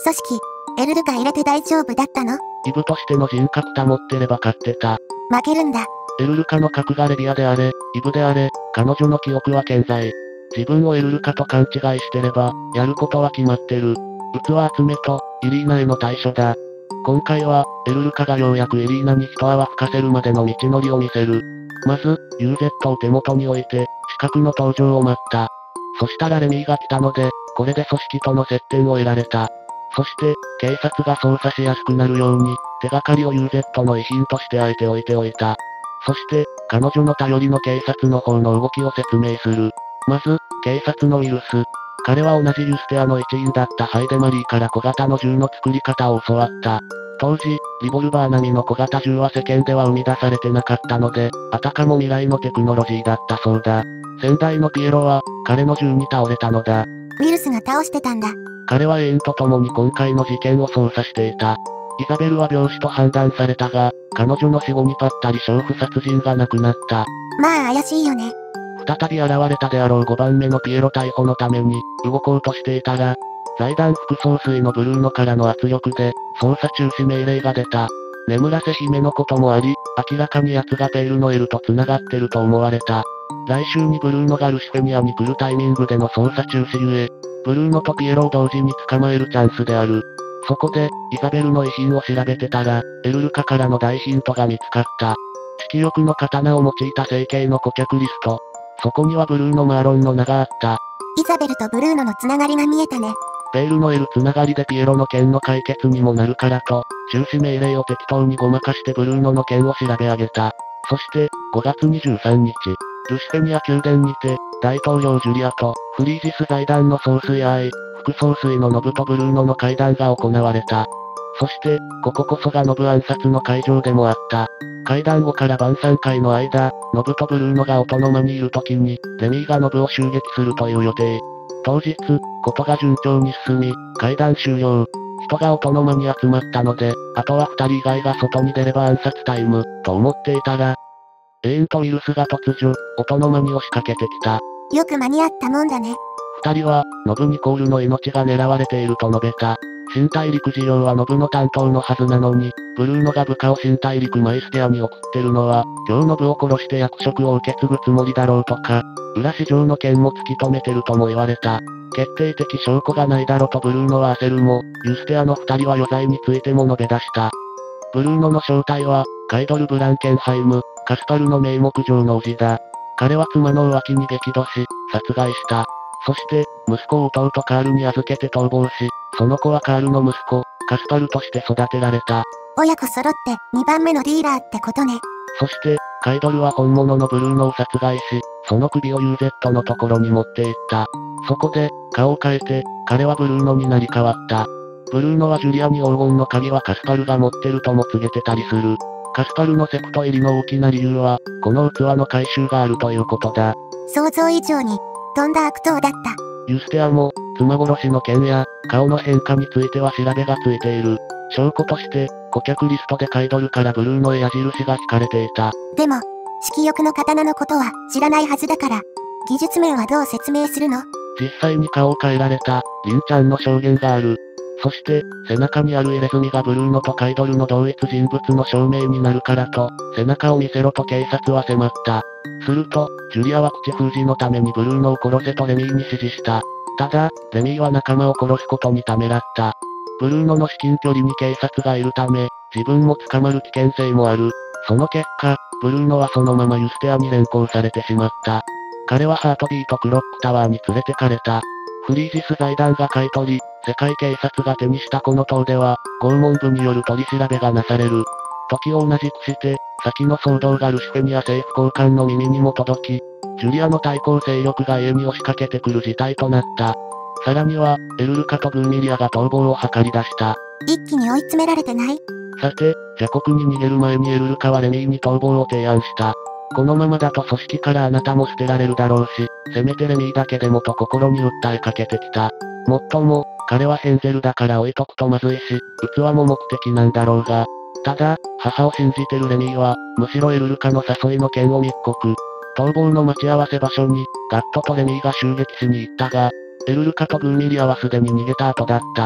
組織、エルルカ入れて大丈夫だったの？ イブとしての人格保ってれば勝ってた。 負けるんだ。 エルルカの核がレビアであれ、イブであれ、彼女の記憶は健在。自分をエルルカと勘違いしてれば、やることは決まってる。器集めと、イリーナへの対処だ。今回は、エルルカがようやくイリーナに一泡吹かせるまでの道のりを見せる。まず、UZ を手元に置いて、資格の登場を待った。そしたらレミーが来たので、これで組織との接点を得られた。そして、警察が捜査しやすくなるように、手がかりを UZ の遺品としてあえて置いておいた。そして、彼女の頼りの警察の方の動きを説明する。まず、警察のウィルス。彼は同じユステアの一員だったハイデマリーから小型の銃の作り方を教わった。当時、リボルバー並みの小型銃は世間では生み出されてなかったので、あたかも未来のテクノロジーだったそうだ。先代のピエロは、彼の銃に倒れたのだ。 ウィルスが倒してたんだ。 彼はエインと共に今回の事件を捜査していた。イザベルは病死と判断されたが、彼女の死後にぱったり娼婦殺人がなくなった。 まあ怪しいよね。 再び現れたであろう5番目のピエロ逮捕のために、動こうとしていたら、財団副総帥のブルーノからの圧力で、捜査中止命令が出た。眠らせ姫のこともあり、明らかに奴がペールノエルと繋がってると思われた。来週にブルーノがルシフェニアに来るタイミングでの捜査中止ゆえ、ブルーノとピエロを同時に捕まえるチャンスである。そこで、イザベルの遺品を調べてたら、エルルカからの大ヒントが見つかった。色欲の刀を用いた整形の顧客リスト。そこにはブルーノ・マーロンの名があった。 イザベルとブルーノのつながりが見えたね。 ペールノエルつながりでピエロの件の解決にもなるからと、中止命令を適当にごまかしてブルーノの件を調べ上げた。そして、5月23日、ルシフェニア宮殿にて、大統領ジュリアと、フリージス財団の総帥アイ、副総帥のノブとブルーノの会談が行われた。そして、こここそがノブ暗殺の会場でもあった。会談後から晩餐会の間、ノブとブルーノが音の間にいる時に、レミーがノブを襲撃するという予定。当日、ことが順調に進み、会談終了。人が音の間に集まったので、あとは二人以外が外に出れば暗殺タイム、と思っていたら、エインとウィルスが突如、音の間に押しかけてきた。 よく間に合ったもんだね。 二人は、ノブ・ニコールの命が狙われていると述べた。新大陸事業はノブの担当のはずなのに、ブルーノが部下を新大陸マイステアに送ってるのは、今日ノブを殺して役職を受け継ぐつもりだろうとか、裏市場の件も突き止めてるとも言われた。決定的証拠がないだろとブルーノは焦るも、ユステアの二人は余罪についても述べ出した。ブルーノの正体は、カイドル・ブランケンハイム、カスパルの名目上の叔父だ。彼は妻の浮気に激怒し、殺害した。そして、息子を弟カールに預けて逃亡し、その子はカールの息子、カスパルとして育てられた。 親子揃って2番目のディーラーってことね。 そして、カイドルは本物のブルーノを殺害し、その首を UZ のところに持って行った。そこで、顔を変えて、彼はブルーノになり変わった。ブルーノはジュリアに黄金の鍵はカスパルが持ってるとも告げてたりする。カスパルのセクト入りの大きな理由は、この器の回収があるということだ。 想像以上に、とんだ悪党だった。 ユステアも、妻殺しの件や、顔の変化については調べがついている。証拠として、顧客リストでカイドルからブルーノへ矢印が引かれていた。 でも、色欲の刀のことは知らないはずだから、技術面はどう説明するの？ 実際に顔を変えられた、リンちゃんの証言がある。そして、背中にある入れ墨がブルーノとカイドルの同一人物の証明になるからと、背中を見せろと警察は迫った。すると、ジュリアは口封じのためにブルーノを殺せとレミーに指示した。ただ、レミーは仲間を殺すことにためらった。ブルーノの至近距離に警察がいるため、自分も捕まる危険性もある。その結果、ブルーノはそのままユステアに連行されてしまった。彼はハートビートクロックタワーに連れてかれた。フリージス財団が買い取り、世界警察が手にしたこの塔では、拷問部による取り調べがなされる。時を同じくして、先の騒動がルシフェニア政府高官の耳にも届き、ジュリアの対抗勢力が家に押しかけてくる事態となった。さらには、エルルカとブーミリアが逃亡を図り出した。 一気に追い詰められてない？ さて、邪国に逃げる前にエルルカはレミーに逃亡を提案した。このままだと組織からあなたも捨てられるだろうし、せめてレミーだけでもと心に訴えかけてきた。もっとも、彼はヘンゼルだから置いとくとまずいし、器も目的なんだろうが。ただ、母を信じてるレミーは、むしろエルルカの誘いの件を密告。逃亡の待ち合わせ場所に、ガットとレミーが襲撃しに行ったが、エルルカとブーミリアはすでに逃げた後だった。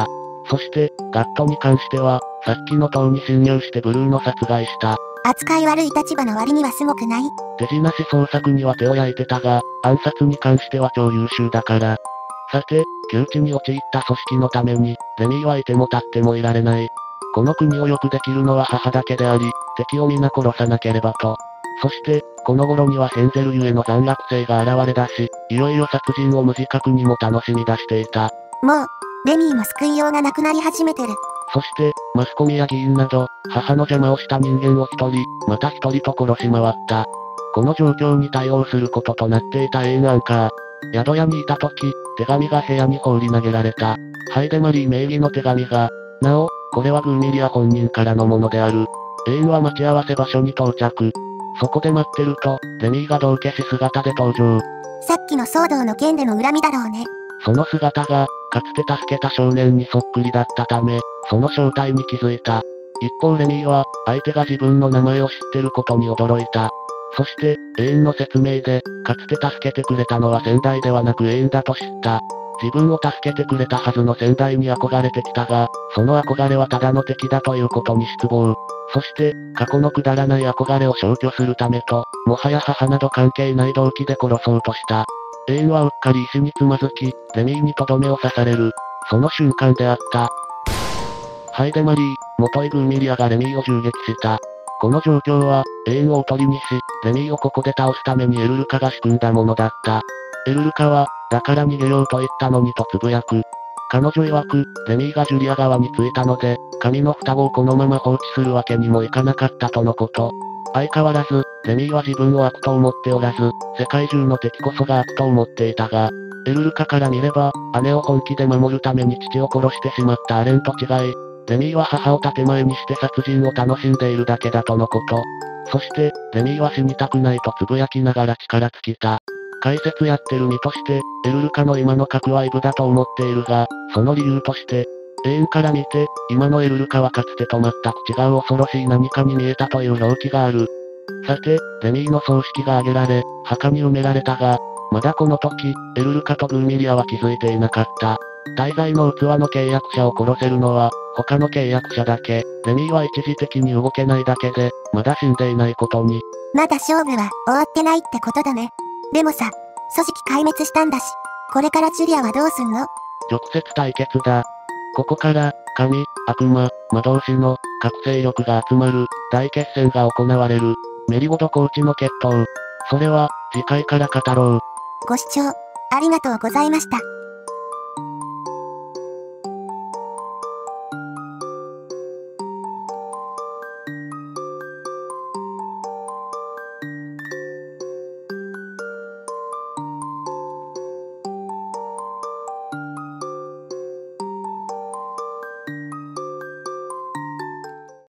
そして、ガットに関しては、さっきの塔に侵入してブルーの殺害した。 扱い悪い立場の割にはすごくない？ 手品師捜索には手を焼いてたが、暗殺に関しては超優秀だから。さて、窮地に陥った組織のために、レミーはいても立ってもいられない。この国を良くできるのは母だけであり、敵を皆殺さなければと。そして、この頃にはヘンゼルゆえの残虐性が現れ出し、いよいよ殺人を無自覚にも楽しみ出していた。 もう、レミーも救いようがなくなり始めてる。 そして、マスコミや議員など、母の邪魔をした人間を一人、また一人と殺し回った。この状況に対応することとなっていたエイン・アンカー。宿屋にいた時、手紙が部屋に放り投げられた。ハイデマリー名義の手紙が。なお、これはグーミリア本人からのものである。エインは待ち合わせ場所に到着。そこで待ってると、レミーが道化師姿で登場。 さっきの騒動の件での恨みだろうね。 その姿が、かつて助けた少年にそっくりだったため、その正体に気づいた。一方レミーは、相手が自分の名前を知ってることに驚いた。そして、エインの説明で、かつて助けてくれたのは先代ではなくエインだと知った。自分を助けてくれたはずの先代に憧れてきたが、その憧れはただの敵だということに失望。そして、過去のくだらない憧れを消去するためと、もはや母など関係ない動機で殺そうとした。エインはうっかり石につまずき、レミーにとどめを刺される。その瞬間であった。ハイデマリー、元イグーミリアがレミーを銃撃した。この状況は、エインをおとりにし、レミーをここで倒すためにエルルカが仕組んだものだった。エルルカは、だから逃げようと言ったのにとつぶやく。彼女曰く、レミーがジュリア側に着いたので、神の双子をこのまま放置するわけにもいかなかったとのこと。相変わらず、レミーは自分を悪と思っておらず、世界中の敵こそが悪と思っていたが、エルルカから見れば、姉を本気で守るために父を殺してしまったアレンと違い、レミーは母を建前にして殺人を楽しんでいるだけだとのこと。そして、レミーは死にたくないとつぶやきながら力尽きた。解説やってる身として、エルルカの今の核はイブだと思っているが、その理由として、エインから見て、今のエルルカはかつてと全く違う恐ろしい何かに見えたという表記がある。さて、レミーの葬式が挙げられ、墓に埋められたが、まだこの時、エルルカとグーミリアは気づいていなかった。大概の器の契約者を殺せるのは、他の契約者だけ。レミーは一時的に動けないだけで、まだ死んでいないことに。 まだ勝負は終わってないってことだね。でもさ、組織壊滅したんだし、これからジュリアはどうすんの？ 直接対決だ。ここから、神、悪魔、魔導士の、各勢力が集まる、大決戦が行われる。メリゴドコーチの決闘。それは、次回から語ろう。 ご視聴、ありがとうございました。